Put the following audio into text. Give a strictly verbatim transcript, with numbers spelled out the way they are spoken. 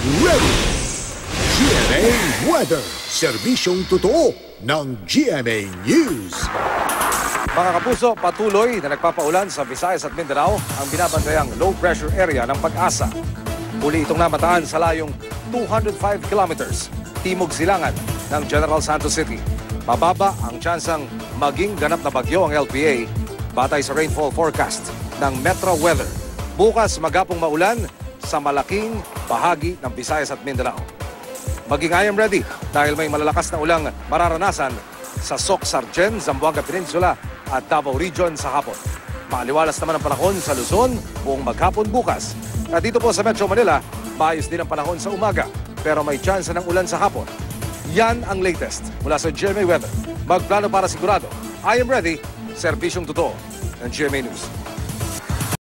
ready. G M A Weather, serbisyong totoo ng G M A News. Mga kapuso, patuloy na nagpapaulan sa Visayas at Mindanao ang binabantayang low pressure area ng Pag-asa. Muli itong namataan sa layong two hundred five kilometers timog silangan ng General Santos City. Mababa ang tsansang maging ganap na bagyo ang L P A batay sa rainfall forecast ng Metro Weather. Bukas magapong maulan sa malaking bahagi ng Visayas at Mindanao. Maging I am ready dahil may malalakas na ulang mararanasan sa Soc-Sargen, Zamboanga Peninsula at Davao Region sa hapon. Maaliwalas naman ang panahon sa Luzon buong maghapon bukas. At dito po sa Metro Manila, maayos din ang panahon sa umaga pero may chance ng ulan sa hapon. Yan ang latest mula sa G M A Weather. Magplano para sigurado. I am ready, serbisyong totoo ng G M A News.